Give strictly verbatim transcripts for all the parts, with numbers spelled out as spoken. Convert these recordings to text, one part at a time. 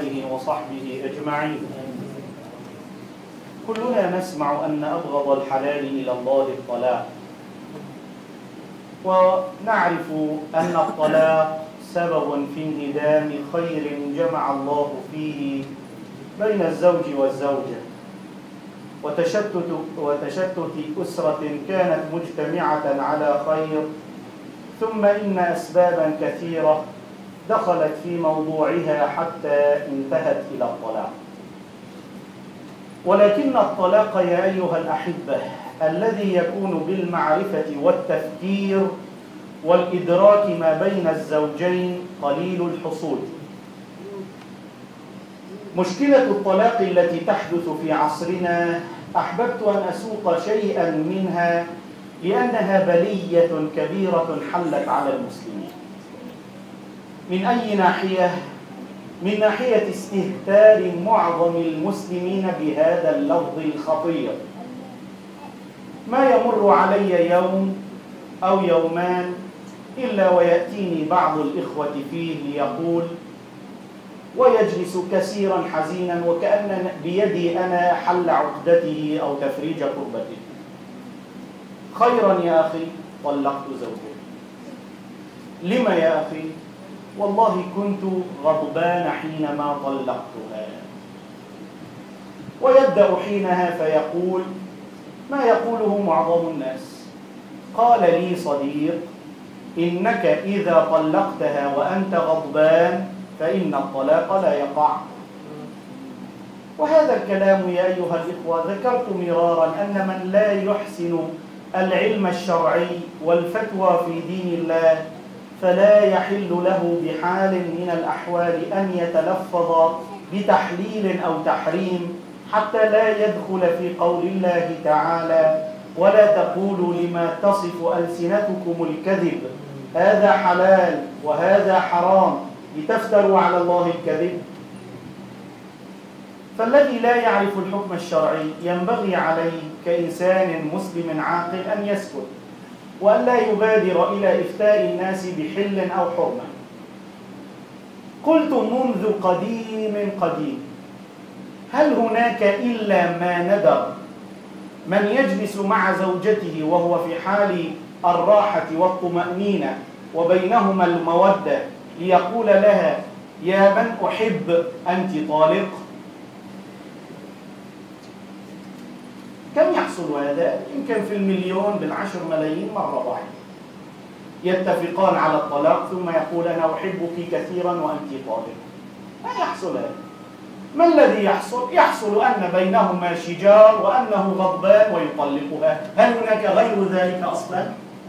آله وصحبه أجمعين. كلنا نسمع أن أبغض الحلال إلى الله الطلاق، ونعرف أن الطلاق سبب في انهدام خير جمع الله فيه بين الزوج والزوجة، وتشتت وتشتت أسرة كانت مجتمعة على خير، ثم إن أسبابا كثيرة دخلت في موضوعها حتى انتهت إلى الطلاق. ولكن الطلاق يا أيها الأحبة الذي يكون بالمعرفة والتفكير والإدراك ما بين الزوجين قليل الحصول. مشكلة الطلاق التي تحدث في عصرنا أحببت أن أسوق شيئا منها لأنها بلية كبيرة حلت على المسلمين. من أي ناحية؟ من ناحية استهتار معظم المسلمين بهذا اللفظ الخطير. ما يمر علي يوم أو يومان إلا ويأتيني بعض الإخوة فيه ليقول ويجلس كثيرا حزينا وكأن بيدي أنا حل عقدته أو تفريج كربته. خيرا يا أخي، طلقت زوجتي. لما يا أخي؟ والله كنت غضبان حينما طلقتها. ويبدأ حينها فيقول ما يقوله معظم الناس. قال لي صديق إنك إذا طلقتها وأنت غضبان فإن الطلاق لا يقع. وهذا الكلام يا أيها الإخوة ذكرت مرارا أن من لا يحسن العلم الشرعي والفتوى في دين الله فلا يحل له بحال من الأحوال أن يتلفظ بتحليل أو تحريم حتى لا يدخل في قول الله تعالى ولا تقولوا لما تصف ألسنتكم الكذب هذا حلال وهذا حرام لتفتروا على الله الكذب. فالذي لا يعرف الحكم الشرعي ينبغي عليه كإنسان مسلم عاقل أن يسكت وأن لا يبادر إلى إفتاء الناس بحل أو حرمة. قلت منذ قديم قديم هل هناك إلا ما ندر من يجلس مع زوجته وهو في حال الراحة والطمأنينة وبينهما المودة ليقول لها يا من أحب أنت طالق؟ كم يحصل هذا؟ يمكن في المليون بالعشر ملايين مرة واحدة يتفقان على الطلاق ثم يقول أنا أحبك كثيرا وأنت طالق. ما يحصل هذا. ما الذي يحصل؟ يحصل أن بينهما شجار وأنه غضبان ويطلقها. هل هناك غير ذلك أصلا؟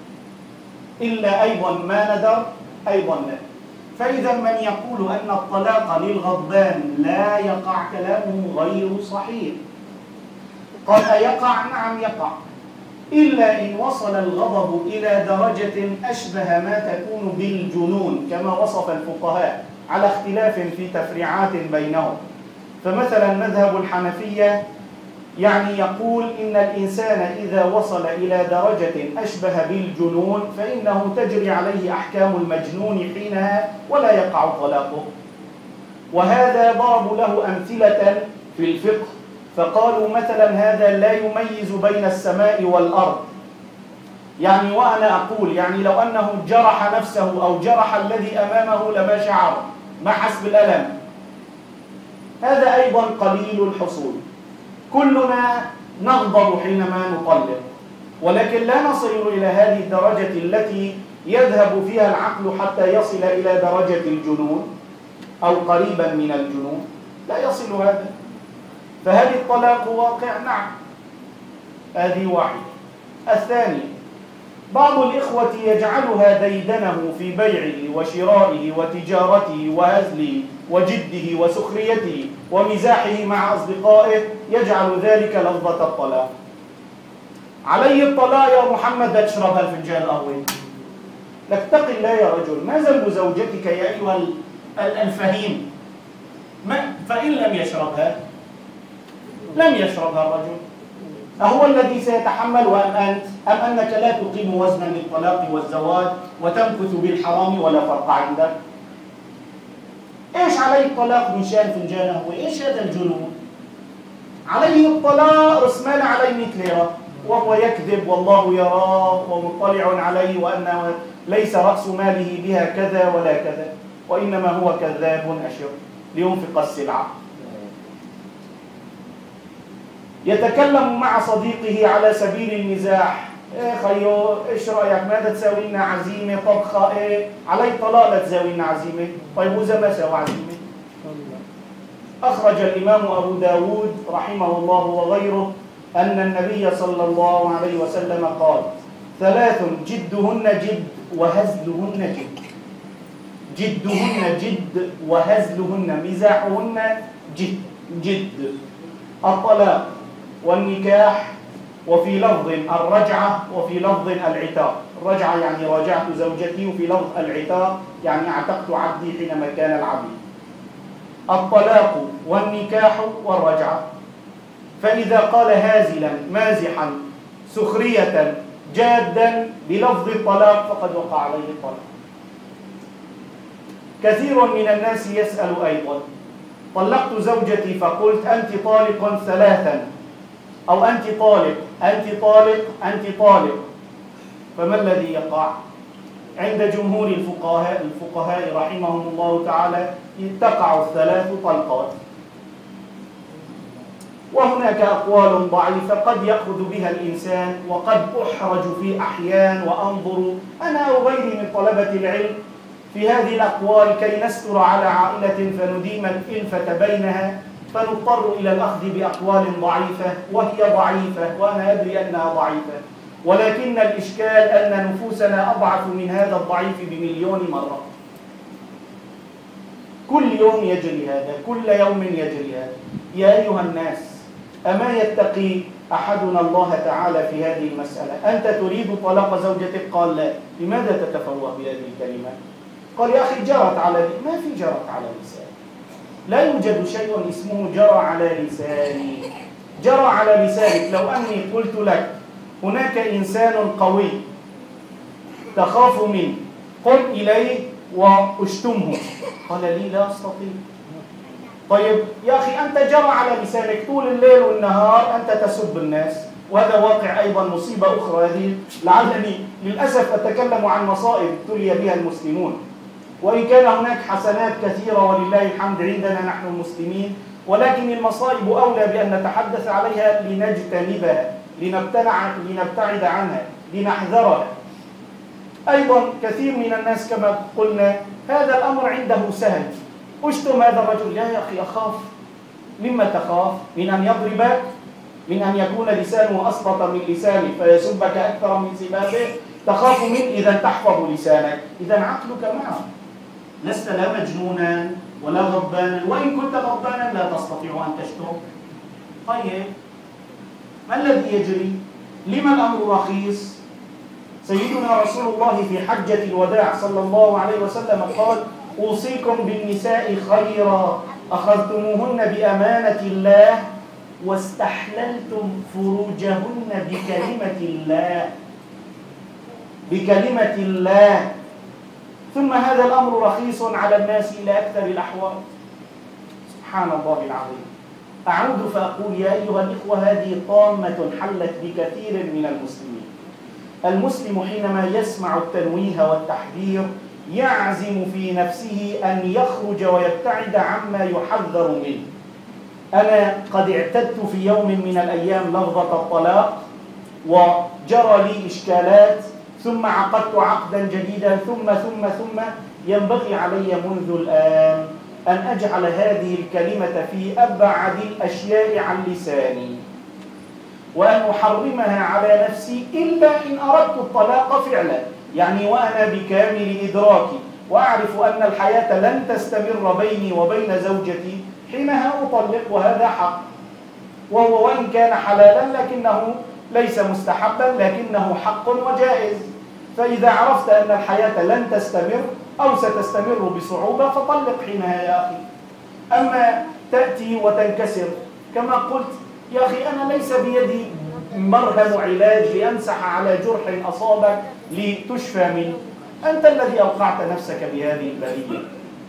إلا أيضا ما ندر أيضا لا. فإذا من يقول أن الطلاق للغضبان لا يقع كلامه غير صحيح. قال أيقع؟ نعم يقع، إلا إن وصل الغضب إلى درجة أشبه ما تكون بالجنون كما وصف الفقهاء على اختلاف في تفريعات بينهم. فمثلا مذهب الحنفية يعني يقول إن الإنسان إذا وصل إلى درجة أشبه بالجنون فإنه تجري عليه أحكام المجنون حينها ولا يقع طلاقه. وهذا ضربوا له أمثلة في الفقه فقالوا مثلا هذا لا يميز بين السماء والأرض. يعني وأنا أقول يعني لو أنه جرح نفسه أو جرح الذي أمامه لما شعر ما حس بالألم. هذا أيضا قليل الحصول. كلنا نغضب حينما نطلق ولكن لا نصل إلى هذه الدرجة التي يذهب فيها العقل حتى يصل إلى درجة الجنون أو قريبا من الجنون. لا يصل هذا. فهل الطلاق واقع؟ نعم. هذه واحدة. الثاني بعض الإخوة يجعلها ديدنه في بيعه وشرائه وتجارته وهزله وجده وسخريته ومزاحه مع أصدقائه يجعل ذلك لفظة الطلاق. علي الطلاق يا محمد اشرب الفنجان القهوة. لك اتق الله يا رجل. ما ذنب زوجتك يا أيها الفهيم؟ ما فإن لم يشربها لم يشربها الرجل. أهو الذي سيتحمل أم أنت؟ أم أنك لا تقيم وزنا للطلاق والزواج وتمكث بالحرام ولا فرق عندك؟ إيش ايش عليه الطلاق من شان فنجانه؟ وايش هذا الجنون؟ عليه الطلاق رسمان عليه مئة ليرة، وهو يكذب والله يراه ومطلع عليه وأنه ليس رأس ماله بها كذا ولا كذا، وإنما هو كذاب أشر لينفق السلعة. يتكلم مع صديقه على سبيل المزاح: ايه خيو ايش رأيك، ماذا تساوي لنا عزيمة طبخة؟ ايه علي طلاق لا تساوي لنا عزيمة. طيب وإذا ما سوى عزيمة؟ أخرج الإمام أبو داود رحمه الله وغيره أن النبي صلى الله عليه وسلم قال: ثلاث جدهن جد وهزلهن جد. جدهن جد وهزلهن مزاحهن جد جد: الطلاق والنكاح، وفي لفظ الرجعة، وفي لفظ العتاق. الرجعة يعني راجعت زوجتي، وفي لفظ العتاق يعني اعتقت عبدي حينما كان العبيد. الطلاق والنكاح والرجعة. فإذا قال هازلا مازحا سخرية جادا بلفظ الطلاق فقد وقع عليه الطلاق. كثير من الناس يسأل أيضا: طلقت زوجتي فقلت أنت طالق ثلاثا، أو أنت طالق أنت طالق أنت طالق، فما الذي يقع؟ عند جمهور الفقهاء الفقهاء رحمهم الله تعالى تقع الثلاث طلقات، وهناك أقوال ضعيفة قد يأخذ بها الإنسان، وقد أحرج في أحيان وأنظر أنا وغيري من طلبة العلم في هذه الأقوال كي نستر على عائلة فنديم الإلفة بينها، فنضطر إلى الأخذ بأقوال ضعيفة، وهي ضعيفة وأنا أدري أنها ضعيفة، ولكن الإشكال أن نفوسنا أضعف من هذا الضعيف بمليون مرة. كل يوم يجري هذا، كل يوم يجري هذا. يا أيها الناس، أما يتقي أحدنا الله تعالى في هذه المسألة؟ أنت تريد طلاق زوجتك؟ قال لا. لماذا تتفوه بهذه الكلمات؟ قال يا أخي جرت على لي. ما في جرت على لساني، لا يوجد شيء اسمه جرى على لساني. جرى على لسانك لو أني قلت لك هناك إنسان قوي تخاف منه، قل إليه واشتمه، قال لي لا أستطيع. طيب يا أخي أنت جرى على لسانك طول الليل والنهار أنت تسب الناس، وهذا واقع أيضا مصيبة أخرى. هذه لعلني للأسف أتكلم عن مصائب ابتلي بها المسلمون، وإن كان هناك حسنات كثيرة ولله الحمد عندنا نحن المسلمين، ولكن المصائب أولى بأن نتحدث عليها لنجتنبها، لنبتعد لنبتعد عنها، لنحذرها. أيضا كثير من الناس كما قلنا هذا الأمر عنده سهل، اشتم هذا الرجل، لا يا أخي أخاف. مما تخاف؟ من أن يضربك؟ من أن يكون لسانه أسبط من لسانك فيسبك أكثر من سبابه؟ تخاف من إذا تحفظ لسانك، إذا عقلك معه، لست لا مجنونا ولا غضبانا، وإن كنت غضبانا لا تستطيع أن تشتم. طيب ما الذي يجري؟ لما الأمر رخيص؟ سيدنا رسول الله في حجة الوداع صلى الله عليه وسلم قال: أوصيكم بالنساء خيرا، أخذتموهن بأمانة الله واستحللتم فروجهن بكلمة الله، بكلمة الله. ثم هذا الأمر رخيص على الناس إلى أكثر الأحوال. سبحان الله العظيم. أعود فأقول يا أيها الإخوة، هذه طامة حلت بكثير من المسلمين. المسلم حينما يسمع التنويه والتحذير يعزم في نفسه أن يخرج ويبتعد عما يحذر منه. أنا قد اعتدت في يوم من الأيام لفظة الطلاق، وجرى لي إشكالات، ثم عقدت عقدا جديدا، ثم ثم ثم ينبغي علي منذ الآن أن أجعل هذه الكلمة في أبعد الأشياء عن لساني، وأن أحرمها على نفسي إلا إن أردت الطلاق فعلا، يعني وأنا بكامل إدراكي وأعرف أن الحياة لن تستمر بيني وبين زوجتي، حينها أطلق، وهذا حق، وهو وإن كان حلالا لكنه ليس مستحبا، لكنه حق وجائز. فإذا عرفت أن الحياة لن تستمر أو ستستمر بصعوبة فطلق حينها يا أخي. أما تأتي وتنكسر كما قلت، يا أخي أنا ليس بيدي مرهم علاج لأمسح على جرح أصابك لتشفى منه، أنت الذي أوقعت نفسك بهذه البلية.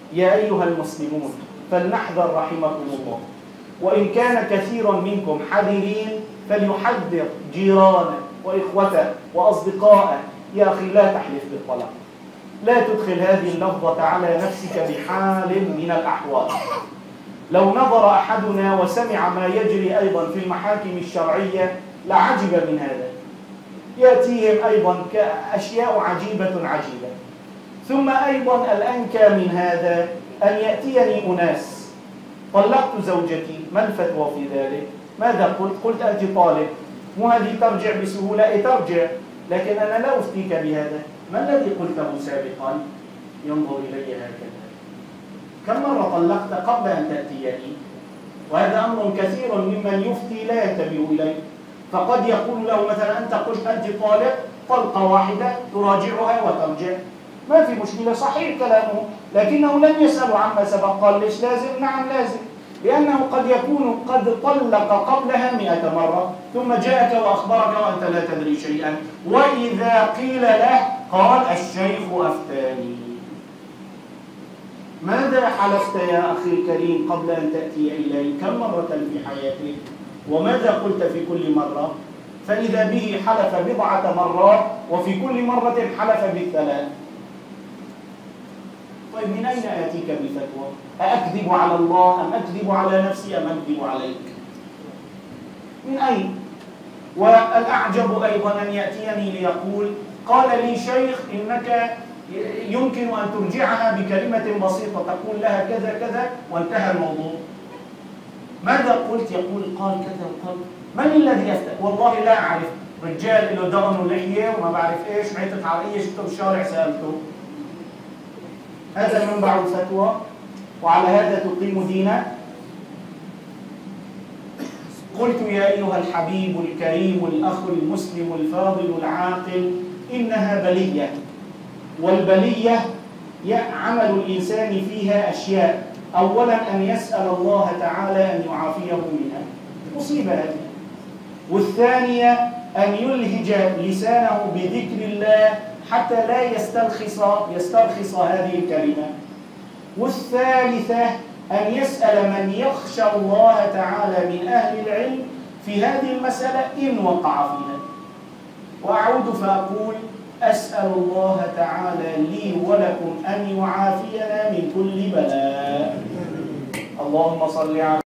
يا أيها المسلمون فلنحذر رحمكم الله، وإن كان كثير منكم حذرين فليحذر جيرانه وإخوته وأصدقائه. يا أخي لا تحلف بالطلاق، لا تدخل هذه اللفظة على نفسك بحال من الأحوال. لو نظر أحدنا وسمع ما يجري أيضا في المحاكم الشرعية لعجب من هذا، يأتيهم أيضا أشياء عجيبة عجيبة. ثم أيضا الأنكى من هذا أن يأتيني أناس: طلقت زوجتي، ما الفتوى في ذلك؟ ماذا قلت؟ قلت أنت طالق، مو هذه ترجع بسهولة؟ إيه ترجع، لكن أنا لا أفتيك بهذا. ما الذي قلته سابقا؟ ينظر إلي هكذا: كم مرة طلقت قبل أن تأتيني؟ وهذا أمر كثير ممن يفتي لا ينتبه إليه. فقد يقول له مثلا: أنت قلت أنت طالق، طلقة واحدة تراجعها وترجع، ما في مشكلة، صحيح كلامه، لكنه لم يسأل عما سبق. قال: ليش لازم؟ نعم لازم، لأنه قد يكون قد طلق قبلها مئة مرة ثم جاءك وأخبرك وأنت لا تدري شيئا، وإذا قيل له قال: الشيخ أفتاني. ماذا حلفت يا أخي الكريم قبل أن تأتي إلي؟ كم مرة في حياتك؟ وماذا قلت في كل مرة؟ فإذا به حلف بضعة مرات وفي كل مرة حلف بالثلاث. طيب من أين آتيك بفتوى؟ أأكذب على الله أم أكذب على نفسي أم أكذب عليك؟ من أين؟ والأعجب أيضا أن يأتيني ليقول: قال لي شيخ إنك يمكن أن ترجعها بكلمة بسيطة، تقول لها كذا كذا وانتهى الموضوع. ماذا قلت؟ يقول: قال كذا وقال. من الذي يفتى؟ والله لا أعرف، رجال له دقن ولحية وما بعرف إيش، عيطت علي شفته بالشارع سألته. هذا منبع الفتوى، وعلى هذا تقيم دينك؟ قلت: يا أيها الحبيب الكريم الأخ المسلم الفاضل العاقل، إنها بلية، والبلية عمل الإنسان فيها أشياء: أولا أن يسأل الله تعالى أن يعافيه منها، مصيبة هذه. والثانية أن يلهج لسانه بذكر الله حتى لا يسترخص يسترخص هذه الكلمة. والثالثة أن يسأل من يخشى الله تعالى من أهل العلم في هذه المسألة إن وقع فيها. وأعود فأقول: أسأل الله تعالى لي ولكم أن يعافينا من كل بلاء. اللهم صل على